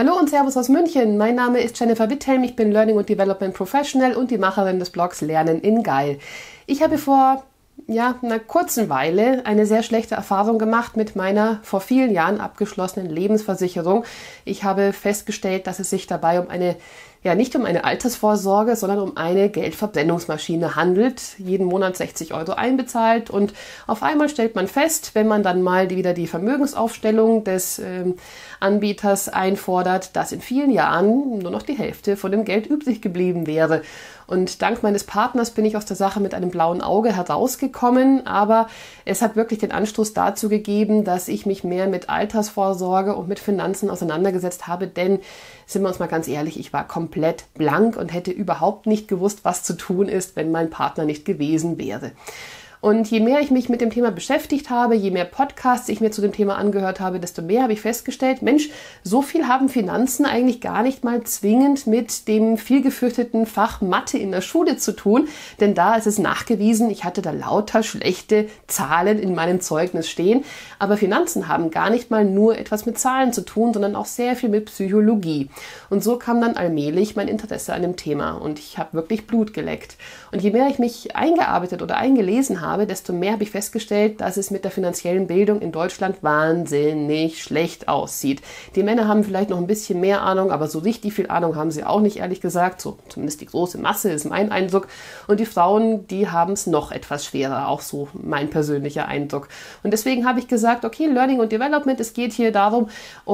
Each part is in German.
Hallo und Servus aus München. Mein Name ist Jennifer Witthelm. Ich bin Learning und Development Professional und die Macherin des Blogs Lernen in Geil. Ich habe vor einer kurzen Weile eine sehr schlechte Erfahrung gemacht mit meiner vor vielen Jahren abgeschlossenen Lebensversicherung. Ich habe festgestellt, dass es sich dabei nicht um eine Altersvorsorge, sondern um eine Geldverbrennungsmaschine handelt. Jeden Monat 60 Euro einbezahlt und auf einmal stellt man fest, wenn man dann mal wieder die Vermögensaufstellung des Anbieters einfordert, dass in vielen Jahren nur noch die Hälfte von dem Geld übrig geblieben wäre. Und dank meines Partners bin ich aus der Sache mit einem blauen Auge herausgekommen, aber es hat wirklich den Anstoß dazu gegeben, dass ich mich mehr mit Altersvorsorge und mit Finanzen auseinandergesetzt habe, denn, sind wir uns mal ganz ehrlich, ich war komplett blank und hätte überhaupt nicht gewusst, was zu tun ist, wenn mein Partner nicht gewesen wäre. Und je mehr ich mich mit dem Thema beschäftigt habe, je mehr Podcasts ich mir zu dem Thema angehört habe, desto mehr habe ich festgestellt, Mensch, so viel haben Finanzen eigentlich gar nicht mal zwingend mit dem viel gefürchteten Fach Mathe in der Schule zu tun. Denn da ist es nachgewiesen, ich hatte da lauter schlechte Zahlen in meinem Zeugnis stehen. Aber Finanzen haben gar nicht mal nur etwas mit Zahlen zu tun, sondern auch sehr viel mit Psychologie. Und so kam dann allmählich mein Interesse an dem Thema. Und ich habe wirklich Blut geleckt. Und je mehr ich mich eingearbeitet oder eingelesen habe, desto mehr habe ich festgestellt, dass es mit der finanziellen Bildung in Deutschland wahnsinnig schlecht aussieht. Die Männer haben vielleicht noch ein bisschen mehr Ahnung, aber so richtig viel Ahnung haben sie auch nicht, ehrlich gesagt. So zumindest die große Masse ist mein Eindruck. Und die Frauen, die haben es noch etwas schwerer, auch so mein persönlicher Eindruck. Und deswegen habe ich gesagt, okay, Learning und Development, es geht hier darum,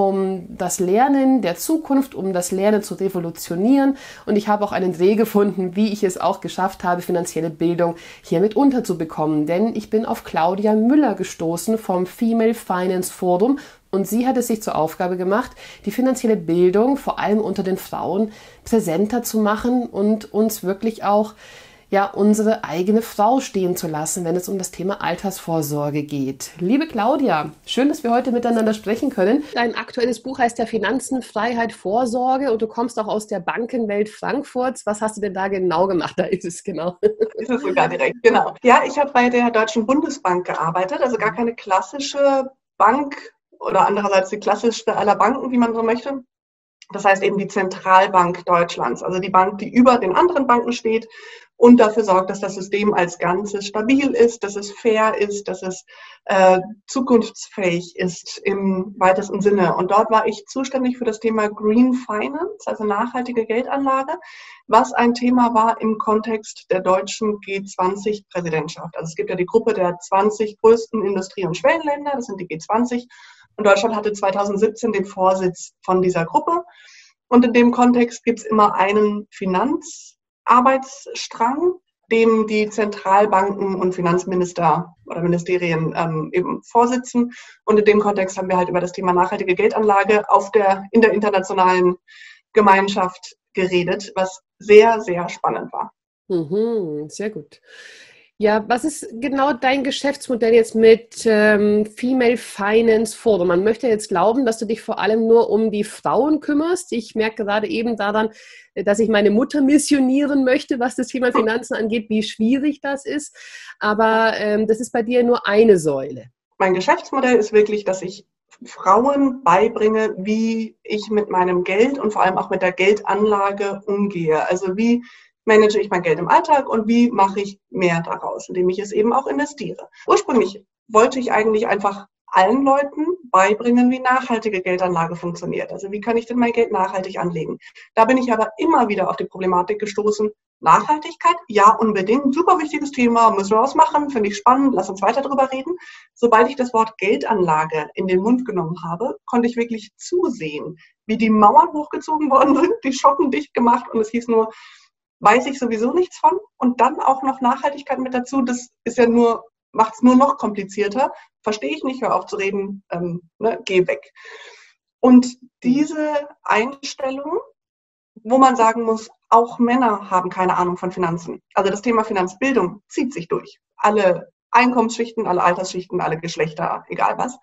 um das Lernen der Zukunft, um das Lernen zu revolutionieren. Und ich habe auch einen Dreh gefunden, wie ich es auch geschafft habe, finanzielle Bildung hiermit unterzubekommen. Denn ich bin auf Claudia Müller gestoßen vom Female Finance Forum und sie hat es sich zur Aufgabe gemacht, die finanzielle Bildung vor allem unter den Frauen präsenter zu machen und uns wirklich auch unsere eigene Frau stehen zu lassen, wenn es um das Thema Altersvorsorge geht. Liebe Claudia, schön, dass wir heute miteinander sprechen können. Dein aktuelles Buch heißt ja Finanzen, Freiheit, Vorsorge und du kommst auch aus der Bankenwelt Frankfurts. Was hast du denn da genau gemacht? Da ist es genau. Ist es sogar direkt, genau. Ja, ich habe bei der Deutschen Bundesbank gearbeitet, also gar keine klassische Bank oder andererseits die klassischste aller Banken, wie man so möchte. Das heißt eben die Zentralbank Deutschlands, also die Bank, die über den anderen Banken steht und dafür sorgt, dass das System als Ganzes stabil ist, dass es fair ist, dass es zukunftsfähig ist im weitesten Sinne. Und dort war ich zuständig für das Thema Green Finance, also nachhaltige Geldanlage, was ein Thema war im Kontext der deutschen G20-Präsidentschaft. Also es gibt ja die Gruppe der 20 größten Industrie- und Schwellenländer, das sind die G20. Und Deutschland hatte 2017 den Vorsitz von dieser Gruppe. Und in dem Kontext gibt es immer einen Finanzarbeitsstrang, dem die Zentralbanken und Finanzminister oder Ministerien eben vorsitzen. Und in dem Kontext haben wir halt über das Thema nachhaltige Geldanlage in der internationalen Gemeinschaft geredet, was sehr, sehr spannend war. Sehr gut. Ja, was ist genau dein Geschäftsmodell jetzt mit Female Finance Forum? Man möchte jetzt glauben, dass du dich vor allem nur um die Frauen kümmerst. Ich merke gerade eben daran, dass ich meine Mutter missionieren möchte, was das Thema Finanzen angeht, wie schwierig das ist. Aber das ist bei dir nur eine Säule. Mein Geschäftsmodell ist wirklich, dass ich Frauen beibringe, wie ich mit meinem Geld und vor allem auch mit der Geldanlage umgehe. Also wie manage ich mein Geld im Alltag und wie mache ich mehr daraus, indem ich es eben auch investiere. Ursprünglich wollte ich eigentlich einfach allen Leuten beibringen, wie nachhaltige Geldanlage funktioniert. Also wie kann ich denn mein Geld nachhaltig anlegen? Da bin ich aber immer wieder auf die Problematik gestoßen. Nachhaltigkeit, ja, unbedingt, super wichtiges Thema, müssen wir was machen, finde ich spannend, lass uns weiter drüber reden. Sobald ich das Wort Geldanlage in den Mund genommen habe, konnte ich wirklich zusehen, wie die Mauern hochgezogen worden sind, die Schotten dicht gemacht und es hieß nur, weiß ich sowieso nichts von. Und dann auch noch Nachhaltigkeit mit dazu. Das ist ja macht es nur noch komplizierter. Verstehe ich nicht, hör auf zu reden, geh weg. Und diese Einstellung, wo man sagen muss, auch Männer haben keine Ahnung von Finanzen. Also das Thema Finanzbildung zieht sich durch. Alle Einkommensschichten, alle Altersschichten, alle Geschlechter, egal was.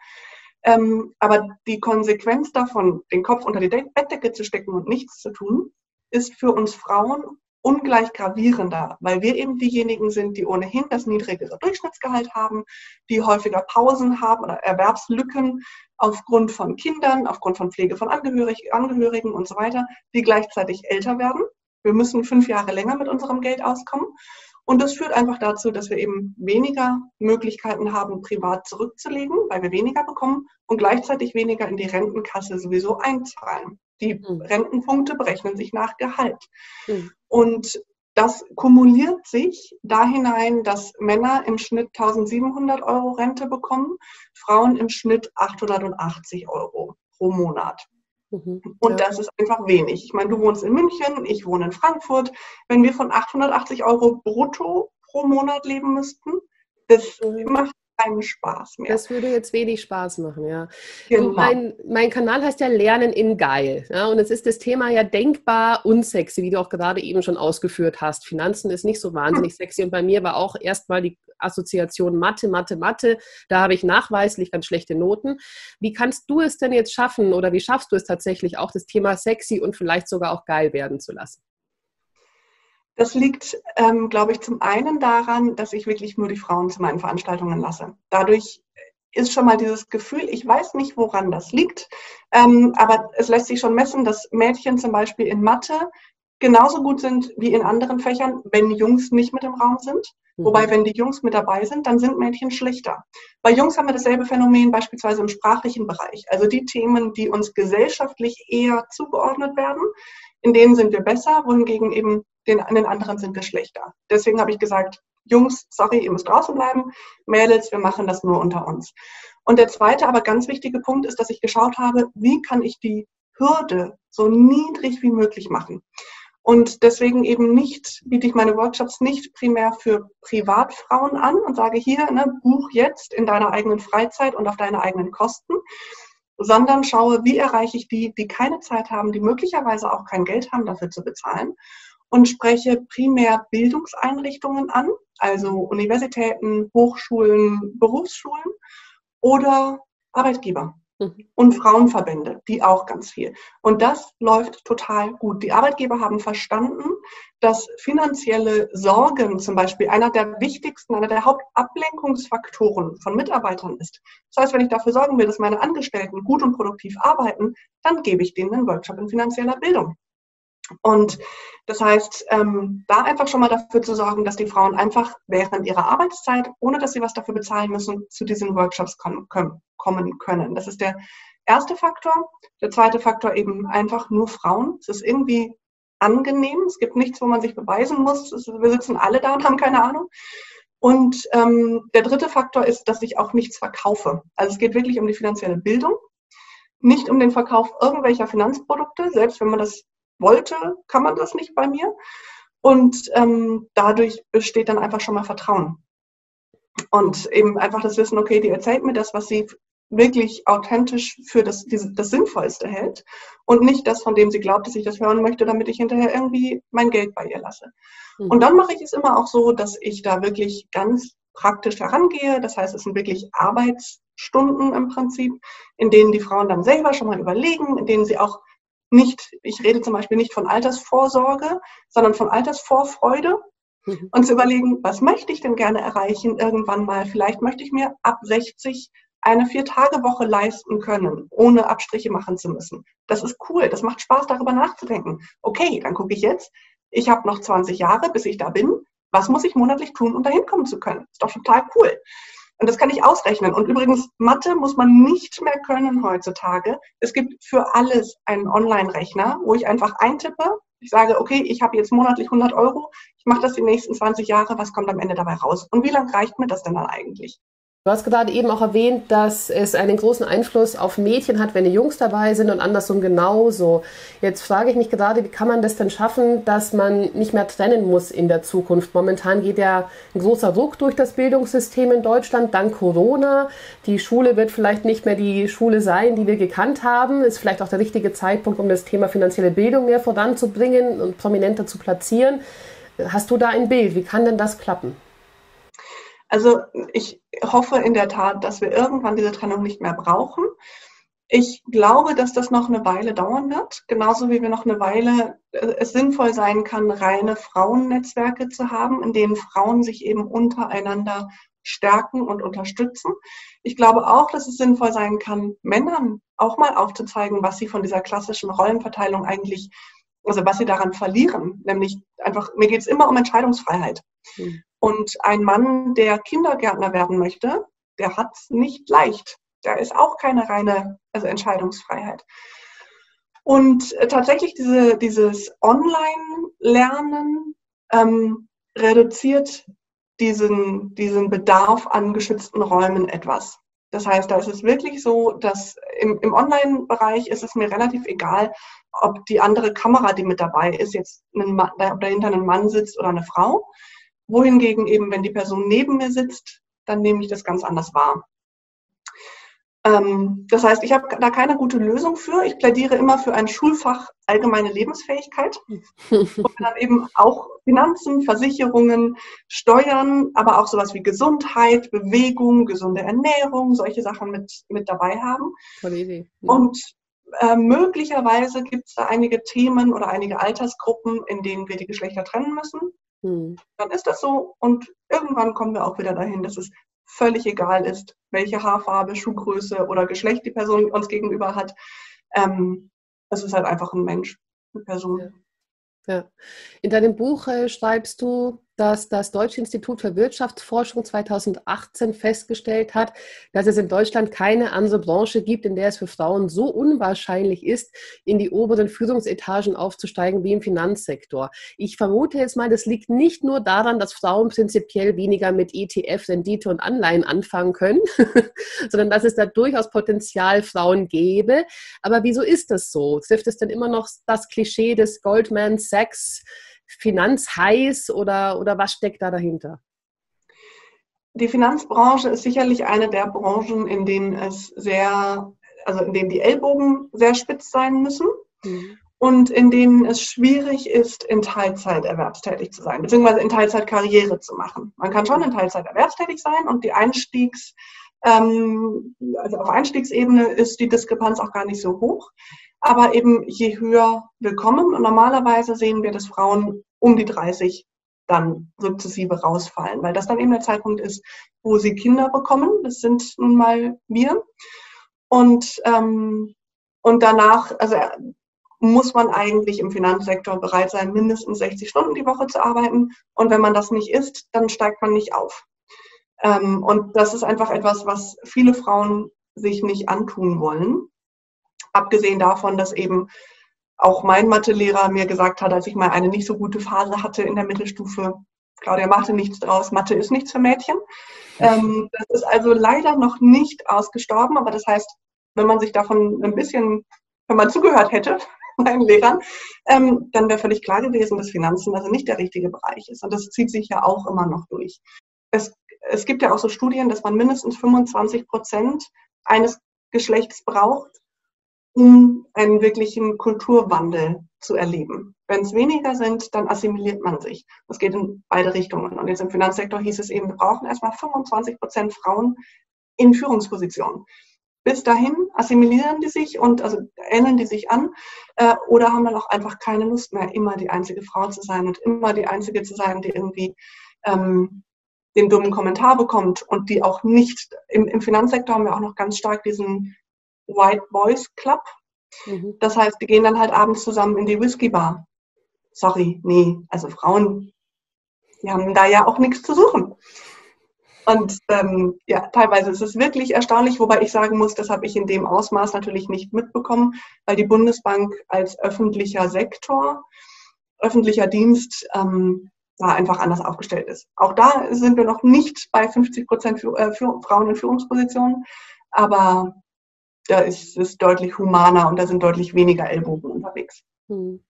Aber die Konsequenz davon, den Kopf unter die Bettdecke zu stecken und nichts zu tun, ist für uns Frauen ungleich gravierender, weil wir eben diejenigen sind, die ohnehin das niedrigere Durchschnittsgehalt haben, die häufiger Pausen haben oder Erwerbslücken aufgrund von Kindern, aufgrund von Pflege von Angehörigen und so weiter, die gleichzeitig älter werden. Wir müssen 5 Jahre länger mit unserem Geld auskommen. Und das führt einfach dazu, dass wir eben weniger Möglichkeiten haben, privat zurückzulegen, weil wir weniger bekommen und gleichzeitig weniger in die Rentenkasse sowieso einzahlen. Die Rentenpunkte berechnen sich nach Gehalt. Und das kumuliert sich da hinein, dass Männer im Schnitt 1.700 Euro Rente bekommen, Frauen im Schnitt 880 Euro pro Monat. Und das ist einfach wenig. Ich meine, du wohnst in München, ich wohne in Frankfurt. Wenn wir von 880 Euro brutto pro Monat leben müssten, das macht keinen Spaß mehr. Das würde jetzt wenig Spaß machen, ja. Genau. Mein Kanal heißt ja Lernen in Geil. Ja, und es ist das Thema ja denkbar unsexy, wie du auch gerade eben schon ausgeführt hast. Finanzen ist nicht so wahnsinnig sexy. Und bei mir war auch erstmal die Assoziation Mathe, Mathe, Mathe. Da habe ich nachweislich ganz schlechte Noten. Wie kannst du es denn jetzt schaffen oder wie schaffst du es tatsächlich auch, das Thema sexy und vielleicht sogar auch geil werden zu lassen? Das liegt, glaube ich, zum einen daran, dass ich wirklich nur die Frauen zu meinen Veranstaltungen lasse. Dadurch ist schon mal dieses Gefühl, ich weiß nicht, woran das liegt, aber es lässt sich schon messen, dass Mädchen zum Beispiel in Mathe genauso gut sind wie in anderen Fächern, wenn Jungs nicht mit im Raum sind. Wobei, wenn die Jungs mit dabei sind, dann sind Mädchen schlechter. Bei Jungs haben wir dasselbe Phänomen beispielsweise im sprachlichen Bereich. Also die Themen, die uns gesellschaftlich eher zugeordnet werden, in denen sind wir besser, wohingegen eben in den anderen sind wir schlechter. Deswegen habe ich gesagt, Jungs, sorry, ihr müsst draußen bleiben. Mädels, wir machen das nur unter uns. Und der zweite, aber ganz wichtige Punkt ist, dass ich geschaut habe, wie kann ich die Hürde so niedrig wie möglich machen. Und deswegen eben biete ich meine Workshops nicht primär für Privatfrauen an und sage hier, buch jetzt in deiner eigenen Freizeit und auf deine eigenen Kosten, sondern schaue, wie erreiche ich die keine Zeit haben, die möglicherweise auch kein Geld haben, dafür zu bezahlen, und spreche primär Bildungseinrichtungen an, also Universitäten, Hochschulen, Berufsschulen oder Arbeitgeber. Und Frauenverbände, die auch ganz viel. Und das läuft total gut. Die Arbeitgeber haben verstanden, dass finanzielle Sorgen zum Beispiel einer der wichtigsten, einer der Hauptablenkungsfaktoren von Mitarbeitern ist. Das heißt, wenn ich dafür sorgen will, dass meine Angestellten gut und produktiv arbeiten, dann gebe ich denen einen Workshop in finanzieller Bildung. Und das heißt, da einfach schon mal dafür zu sorgen, dass die Frauen einfach während ihrer Arbeitszeit, ohne dass sie was dafür bezahlen müssen, zu diesen Workshops kommen können. Das ist der erste Faktor. Der zweite Faktor eben einfach nur Frauen. Es ist irgendwie angenehm. Es gibt nichts, wo man sich beweisen muss. Wir sitzen alle da und haben keine Ahnung. Und der dritte Faktor ist, dass ich auch nichts verkaufe. Also es geht wirklich um die finanzielle Bildung, nicht um den Verkauf irgendwelcher Finanzprodukte. Selbst wenn man das wollte, kann man das nicht bei mir. Und dadurch besteht dann einfach schon mal Vertrauen. Und eben einfach das Wissen, okay, die erzählt mir das, was sie wirklich authentisch für das Sinnvollste hält und nicht das, von dem sie glaubt, dass ich das hören möchte, damit ich hinterher irgendwie mein Geld bei ihr lasse. Und dann mache ich es immer auch so, dass ich da wirklich ganz praktisch herangehe. Das heißt, es sind wirklich Arbeitsstunden im Prinzip, in denen die Frauen dann selber schon mal überlegen, in denen sie auch ich rede zum Beispiel nicht von Altersvorsorge, sondern von Altersvorfreude und zu überlegen, was möchte ich denn gerne erreichen irgendwann mal? Vielleicht möchte ich mir ab 60 eine 4-Tage-Woche leisten können, ohne Abstriche machen zu müssen. Das ist cool, das macht Spaß, darüber nachzudenken. Okay, dann gucke ich jetzt, ich habe noch 20 Jahre, bis ich da bin. Was muss ich monatlich tun, um da hinkommen zu können? Ist doch total cool. Und das kann ich ausrechnen. Und übrigens, Mathe muss man nicht mehr können heutzutage. Es gibt für alles einen Online-Rechner, wo ich einfach eintippe. Ich sage, okay, ich habe jetzt monatlich 100 Euro. Ich mache das die nächsten 20 Jahre. Was kommt am Ende dabei raus? Und wie lange reicht mir das denn dann eigentlich? Du hast gerade eben auch erwähnt, dass es einen großen Einfluss auf Mädchen hat, wenn die Jungs dabei sind und andersrum genauso. Jetzt frage ich mich gerade, wie kann man das denn schaffen, dass man nicht mehr trennen muss in der Zukunft? Momentan geht ja ein großer Ruck durch das Bildungssystem in Deutschland, dank Corona. Die Schule wird vielleicht nicht mehr die Schule sein, die wir gekannt haben. Ist vielleicht auch der richtige Zeitpunkt, um das Thema finanzielle Bildung mehr voranzubringen und prominenter zu platzieren. Hast du da ein Bild? Wie kann denn das klappen? Also ich hoffe in der Tat, dass wir irgendwann diese Trennung nicht mehr brauchen. Ich glaube, dass das noch eine Weile dauern wird, genauso wie wir noch eine Weile es sinnvoll sein kann, reine Frauennetzwerke zu haben, in denen Frauen sich eben untereinander stärken und unterstützen. Ich glaube auch, dass es sinnvoll sein kann, Männern auch mal aufzuzeigen, was sie von dieser klassischen Rollenverteilung eigentlich, also was sie daran verlieren. Nämlich einfach, mir geht es immer um Entscheidungsfreiheit. Und ein Mann, der Kindergärtner werden möchte, der hat es nicht leicht. Da ist auch keine reine Entscheidungsfreiheit. Und tatsächlich dieses Online-Lernen reduziert diesen Bedarf an geschützten Räumen etwas. Das heißt, da ist es wirklich so, dass im Online-Bereich ist es mir relativ egal, ob die andere Kamera, die mit dabei ist, jetzt ob dahinter ein Mann sitzt oder eine Frau. Wohingegen eben, wenn die Person neben mir sitzt, dann nehme ich das ganz anders wahr. Das heißt, ich habe da keine gute Lösung für. Ich plädiere immer für ein Schulfach allgemeine Lebensfähigkeit, wo wir dann eben auch Finanzen, Versicherungen, Steuern, aber auch sowas wie Gesundheit, Bewegung, gesunde Ernährung, solche Sachen mit dabei haben. Tolle Idee. Und möglicherweise gibt es da einige Themen oder einige Altersgruppen, in denen wir die Geschlechter trennen müssen. Dann ist das so und irgendwann kommen wir auch wieder dahin, dass es völlig egal ist, welche Haarfarbe, Schuhgröße oder Geschlecht die Person uns gegenüber hat. Es ist halt einfach ein Mensch, eine Person. Ja. Ja. In deinem Buch schreibst du, dass das Deutsche Institut für Wirtschaftsforschung 2018 festgestellt hat, dass es in Deutschland keine andere Branche gibt, in der es für Frauen so unwahrscheinlich ist, in die oberen Führungsetagen aufzusteigen wie im Finanzsektor. Ich vermute jetzt mal, das liegt nicht nur daran, dass Frauen prinzipiell weniger mit ETF, Rendite und Anleihen anfangen können, sondern dass es da durchaus Potenzial Frauen gäbe. Aber wieso ist das so? Trifft es denn immer noch das Klischee des Goldman Sachs Finanzheiß oder was steckt da dahinter? Die Finanzbranche ist sicherlich eine der Branchen, in denen in denen die Ellbogen sehr spitz sein müssen und in denen es schwierig ist, in Teilzeit erwerbstätig zu sein, beziehungsweise in Teilzeit Karriere zu machen. Man kann schon in Teilzeit erwerbstätig sein und auf Einstiegsebene ist die Diskrepanz auch gar nicht so hoch. Aber eben je höher wir kommen, und normalerweise sehen wir, dass Frauen um die 30 dann sukzessive rausfallen, weil das dann eben der Zeitpunkt ist, wo sie Kinder bekommen. Das sind nun mal wir. Und danach, muss man eigentlich im Finanzsektor bereit sein, mindestens 60 Stunden die Woche zu arbeiten. Und wenn man das nicht ist, dann steigt man nicht auf. Und das ist einfach etwas, was viele Frauen sich nicht antun wollen. Abgesehen davon, dass eben auch mein Mathelehrer mir gesagt hat, als ich mal eine nicht so gute Phase hatte in der Mittelstufe, Claudia, machte nichts draus, Mathe ist nichts für Mädchen. Das ist also leider noch nicht ausgestorben, aber das heißt, wenn man sich davon ein bisschen, wenn man zugehört hätte, meinen Lehrern, dann wäre völlig klar gewesen, dass Finanzen also nicht der richtige Bereich ist. Und das zieht sich ja auch immer noch durch. Es gibt ja auch so Studien, dass man mindestens 25% eines Geschlechts braucht, um einen wirklichen Kulturwandel zu erleben. Wenn es weniger sind, dann assimiliert man sich. Das geht in beide Richtungen. Und jetzt im Finanzsektor hieß es eben, wir brauchen erstmal 25% Frauen in Führungspositionen. Bis dahin assimilieren die sich und ähneln die sich an oder haben dann auch einfach keine Lust mehr, immer die einzige Frau zu sein und immer die einzige zu sein, die irgendwie den dummen Kommentar bekommt und die auch nicht, im Finanzsektor haben wir auch noch ganz stark diesen White Boys Club. Das heißt, die gehen dann halt abends zusammen in die Whisky-Bar. Sorry, nee, also Frauen, die haben da ja auch nichts zu suchen. Und teilweise ist es wirklich erstaunlich, wobei ich sagen muss, das habe ich in dem Ausmaß natürlich nicht mitbekommen, weil die Bundesbank als öffentlicher Sektor, öffentlicher Dienst da einfach anders aufgestellt ist. Auch da sind wir noch nicht bei 50% für Frauen in Führungspositionen, aber da ist es deutlich humaner und da sind deutlich weniger Ellbogen unterwegs.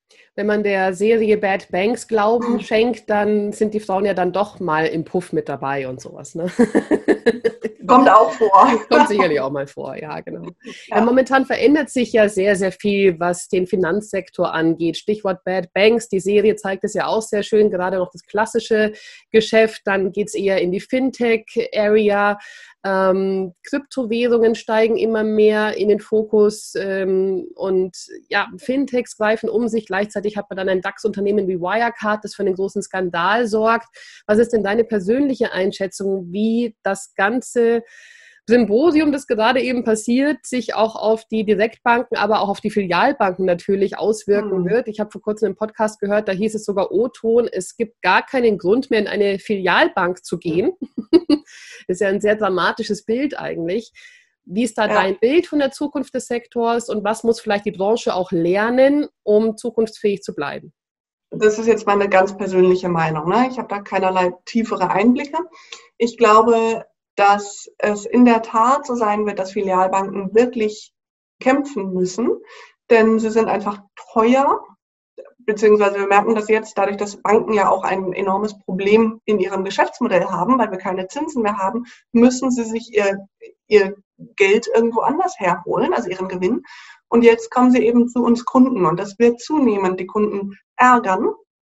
Wenn man der Serie Bad Banks Glauben schenkt, dann sind die Frauen ja dann doch mal im Puff mit dabei und sowas. Ne? Kommt auch vor. Kommt sicherlich auch mal vor, ja, genau. Ja, Ja. momentan verändert sich ja sehr, sehr viel, was den Finanzsektor angeht. Stichwort Bad Banks, die Serie zeigt es ja auch sehr schön, gerade noch das klassische Geschäft. Dann geht es eher in die Fintech-Area. Kryptowährungen steigen immer mehr in den Fokus und ja, Fintechs greifen um sich. Gleichzeitig hat man dann ein DAX-Unternehmen wie Wirecard, das für einen großen Skandal sorgt. Was ist denn deine persönliche Einschätzung, wie das ganze Symposium, das gerade eben passiert, sich auch auf die Direktbanken, aber auch auf die Filialbanken natürlich auswirken wird? Ich habe vor kurzem einen Podcast gehört, da hieß es sogar O-Ton, es gibt gar keinen Grund mehr, in eine Filialbank zu gehen. Das ist ja ein sehr dramatisches Bild eigentlich. Wie ist da dein Bild von der Zukunft des Sektors und was muss vielleicht die Branche auch lernen, um zukunftsfähig zu bleiben? Das ist jetzt meine ganz persönliche Meinung, ne? Ich habe da keinerlei tiefere Einblicke. Ich glaube, dass es in der Tat so sein wird, dass Filialbanken wirklich kämpfen müssen, denn sie sind einfach teuer, beziehungsweise wir merken das jetzt dadurch, dass Banken ja auch ein enormes Problem in ihrem Geschäftsmodell haben, weil wir keine Zinsen mehr haben, müssen sie sich ihr Geld irgendwo anders herholen, also ihren Gewinn. Und jetzt kommen sie eben zu uns Kunden und das wird zunehmend die Kunden ärgern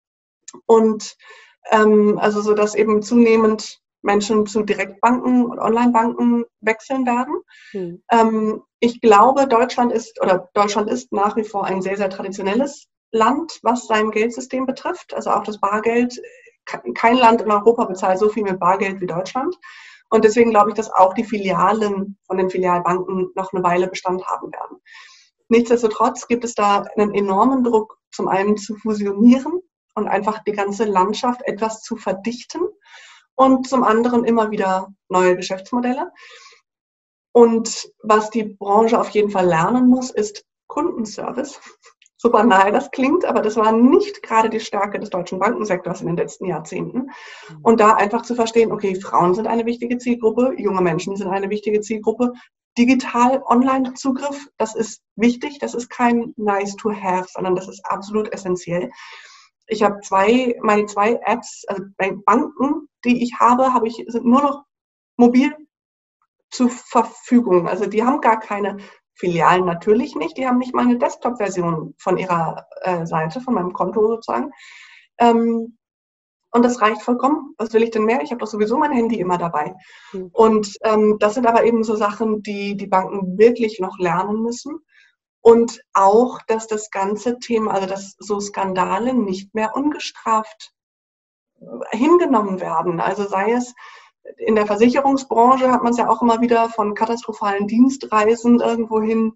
und also so, dass eben zunehmend Menschen zu Direktbanken und Onlinebanken wechseln werden. Ich glaube, Deutschland ist nach wie vor ein sehr, sehr traditionelles Land, was sein Geldsystem betrifft. Also auch das Bargeld. Kein Land in Europa bezahlt so viel mit Bargeld wie Deutschland. Und deswegen glaube ich, dass auch die Filialen von den Filialbanken noch eine Weile Bestand haben werden. Nichtsdestotrotz gibt es da einen enormen Druck, zum einen zu fusionieren und einfach die ganze Landschaft etwas zu verdichten und zum anderen immer wieder neue Geschäftsmodelle. Und was die Branche auf jeden Fall lernen muss, ist Kundenservice. So banal das klingt, aber das war nicht gerade die Stärke des deutschen Bankensektors in den letzten Jahrzehnten. Und da einfach zu verstehen, okay, Frauen sind eine wichtige Zielgruppe, junge Menschen sind eine wichtige Zielgruppe, digital Online-Zugriff, das ist wichtig, das ist kein nice to have, sondern das ist absolut essentiell. Ich habe meine zwei Apps, also Banken, die ich habe, sind nur noch mobil zur Verfügung. Also die haben gar keine Filialen, natürlich nicht. Die haben nicht mal eine Desktop-Version von ihrer Seite, von meinem Konto sozusagen. Und das reicht vollkommen. Was will ich denn mehr? Ich habe doch sowieso mein Handy immer dabei. Und das sind aber eben so Sachen, die die Banken wirklich noch lernen müssen. Und auch, dass das ganze Thema, also dass so Skandale nicht mehr ungestraft hingenommen werden. Also sei es in der Versicherungsbranche, hat man es ja auch immer wieder von katastrophalen Dienstreisen irgendwohin,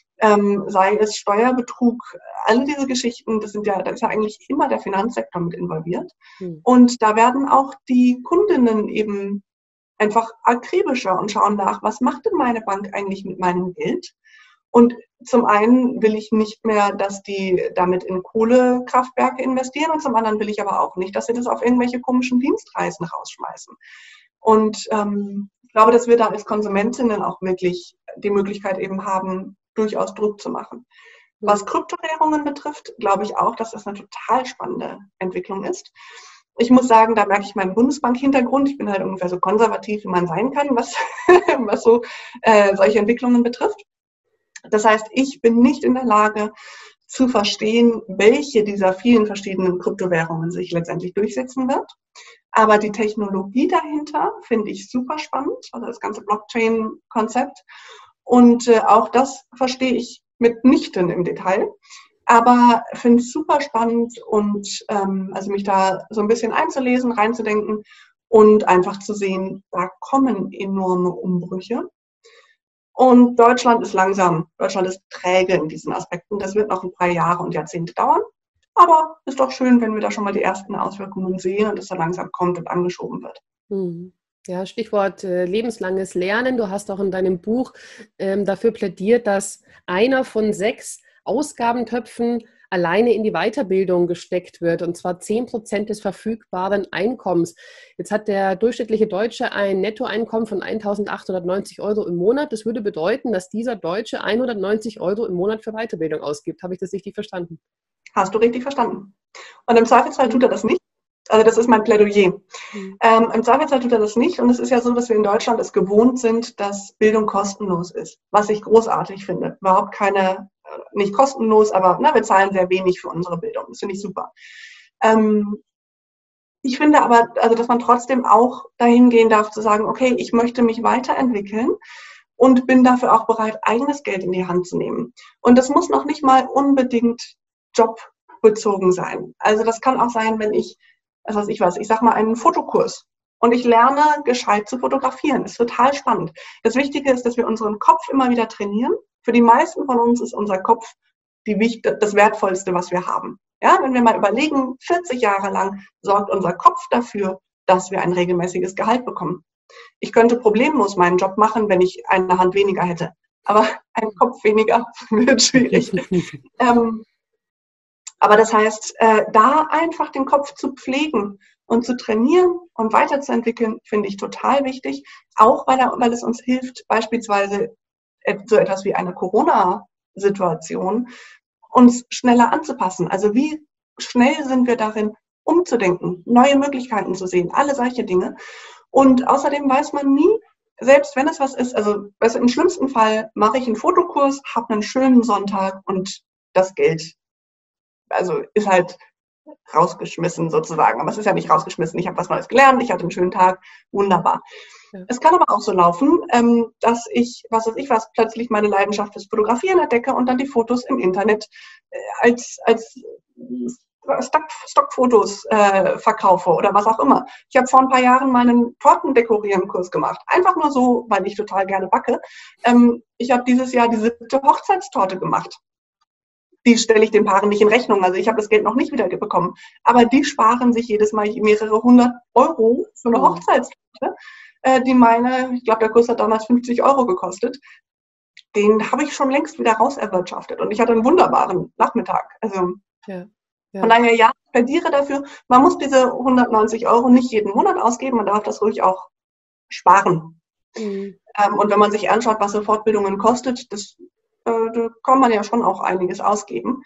sei es Steuerbetrug, alle diese Geschichten, da ist ja eigentlich immer der Finanzsektor mit involviert. Und da werden auch die Kundinnen eben einfach akribischer und schauen nach, was macht denn meine Bank eigentlich mit meinem Geld? Und zum einen will ich nicht mehr, dass die damit in Kohlekraftwerke investieren und zum anderen will ich aber auch nicht, dass sie das auf irgendwelche komischen Dienstreisen rausschmeißen. Und ich glaube, dass wir da als Konsumentinnen auch wirklich die Möglichkeit eben haben, durchaus Druck zu machen. Was Kryptowährungen betrifft, glaube ich auch, dass das eine total spannende Entwicklung ist. Ich muss sagen, da merke ich meinen Bundesbank-Hintergrund. Ich bin halt ungefähr so konservativ, wie man sein kann, was so solche Entwicklungen betrifft. Das heißt, ich bin nicht in der Lage zu verstehen, welche dieser vielen verschiedenen Kryptowährungen sich letztendlich durchsetzen wird. Aber die Technologie dahinter finde ich super spannend, also das ganze Blockchain-Konzept. Und auch das verstehe ich mitnichten im Detail. Aber finde es super spannend und also mich da so ein bisschen einzulesen, reinzudenken und einfach zu sehen, da kommen enorme Umbrüche. Und Deutschland ist träge in diesen Aspekten. Das wird noch ein paar Jahre und Jahrzehnte dauern. Aber ist doch schön, wenn wir da schon mal die ersten Auswirkungen sehen und es so langsam kommt und angeschoben wird. Ja, Stichwort lebenslanges Lernen. Du hast auch in deinem Buch dafür plädiert, dass einer von 6 Ausgabentöpfen alleine in die Weiterbildung gesteckt wird, und zwar 10% des verfügbaren Einkommens. Jetzt hat der durchschnittliche Deutsche ein Nettoeinkommen von 1.890 Euro im Monat. Das würde bedeuten, dass dieser Deutsche 190 Euro im Monat für Weiterbildung ausgibt. Habe ich das richtig verstanden? Hast du richtig verstanden. Und im Zweifelsfall tut er das nicht. Also das ist mein Plädoyer. Im Zweifelsfall tut er das nicht. Und es ist ja so, dass wir in Deutschland es gewohnt sind, dass Bildung kostenlos ist. Was ich großartig finde. Überhaupt keine, nicht kostenlos, aber wir zahlen sehr wenig für unsere Bildung. Das finde ich super. Ich finde aber, also dass man trotzdem auch dahin gehen darf zu sagen, okay, ich möchte mich weiterentwickeln und bin dafür auch bereit, eigenes Geld in die Hand zu nehmen. Und das muss noch nicht mal unbedingt jobbezogen sein. Also das kann auch sein, wenn ich sag mal einen Fotokurs und ich lerne gescheit zu fotografieren. Das ist total spannend. Das Wichtige ist, dass wir unseren Kopf immer wieder trainieren. Für die meisten von uns ist unser Kopf das Wertvollste, was wir haben. Ja, wenn wir mal überlegen, 40 Jahre lang sorgt unser Kopf dafür, dass wir ein regelmäßiges Gehalt bekommen. Ich könnte problemlos meinen Job machen, wenn ich eine Hand weniger hätte. Aber ein Kopf weniger wird schwierig. Aber das heißt, da einfach den Kopf zu pflegen und zu trainieren und weiterzuentwickeln, finde ich total wichtig. Auch weil es uns hilft, beispielsweise so etwas wie eine Corona-Situation, uns schneller anzupassen. Also wie schnell sind wir darin, umzudenken, neue Möglichkeiten zu sehen, alle solche Dinge. Und außerdem weiß man nie, selbst wenn es was ist, also im schlimmsten Fall mache ich einen Fotokurs, habe einen schönen Sonntag und das Geld, also ist halt rausgeschmissen sozusagen. Aber es ist ja nicht rausgeschmissen. Ich habe was Neues gelernt, ich hatte einen schönen Tag, wunderbar. Ja. Es kann aber auch so laufen, dass ich, plötzlich meine Leidenschaft fürs Fotografieren entdecke und dann die Fotos im Internet als Stockfotos verkaufe oder was auch immer. Ich habe vor ein paar Jahren meinen Tortendekorieren-Kurs gemacht. Einfach nur so, weil ich total gerne backe. Ich habe dieses Jahr die 7. Hochzeitstorte gemacht. Die stelle ich den Paaren nicht in Rechnung. Also ich habe das Geld noch nicht wieder bekommen. Aber die sparen sich jedes Mal mehrere 100 Euro für eine Hochzeitstorte. Ich glaube, der Kurs hat damals 50 Euro gekostet. Den habe ich schon längst wieder rauserwirtschaftet. Und ich hatte einen wunderbaren Nachmittag. Also von daher, ja, ich plädiere dafür. Man muss diese 190 Euro nicht jeden Monat ausgeben. Man darf das ruhig auch sparen. Und wenn man sich anschaut, was so Fortbildungen kostet, da kann man ja schon auch einiges ausgeben.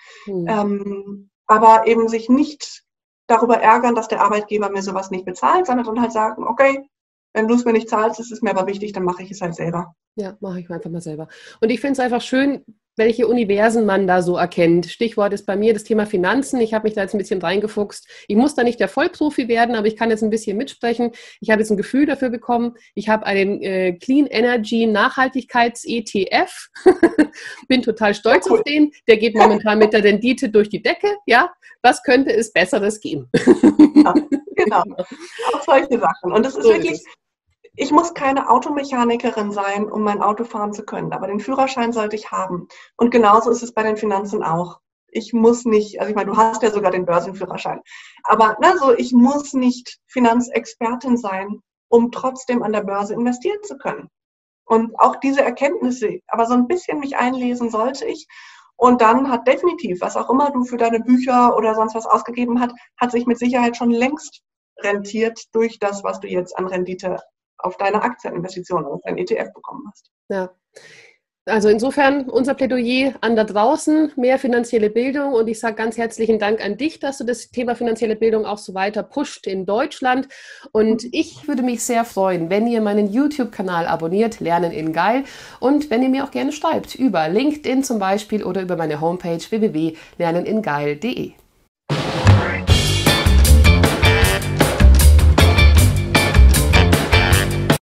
Aber eben sich nicht darüber ärgern, dass der Arbeitgeber mir sowas nicht bezahlt, sondern dann halt sagen, okay, wenn du es mir nicht zahlst, ist es mir aber wichtig, dann mache ich es halt selber. Ja, mache ich einfach mal selber. Und ich finde es einfach schön, welche Universen man da so erkennt. Stichwort ist bei mir das Thema Finanzen. Ich habe mich da jetzt ein bisschen reingefuchst. Ich muss da nicht der Vollprofi werden, aber ich kann jetzt ein bisschen mitsprechen. Ich habe jetzt ein Gefühl dafür bekommen. Ich habe einen Clean Energy Nachhaltigkeits-ETF. Bin total stolz auf den. Der geht momentan mit der Rendite durch die Decke. Ja, was könnte es Besseres geben? Ja, genau. Auch solche Sachen. Und das ist wirklich... Ich muss keine Automechanikerin sein, um mein Auto fahren zu können, aber den Führerschein sollte ich haben. Und genauso ist es bei den Finanzen auch. Ich muss nicht, also ich meine, du hast ja sogar den Börsenführerschein, aber ich muss nicht Finanzexpertin sein, um trotzdem an der Börse investieren zu können. Und auch diese Erkenntnisse, aber so ein bisschen mich einlesen sollte ich. Und dann hat definitiv, was auch immer du für deine Bücher oder sonst was ausgegeben hast, hat sich mit Sicherheit schon längst rentiert durch das, was du jetzt an Rendite auf deine Aktieninvestition, auf dein ETF bekommen hast. Ja, also insofern unser Plädoyer an da draußen, mehr finanzielle Bildung, und ich sage ganz herzlichen Dank an dich, dass du das Thema finanzielle Bildung auch so weiter pusht in Deutschland, und ich würde mich sehr freuen, wenn ihr meinen YouTube-Kanal abonniert, Lernen in Geil, und wenn ihr mir auch gerne schreibt, über LinkedIn zum Beispiel oder über meine Homepage www.lerneningeil.de.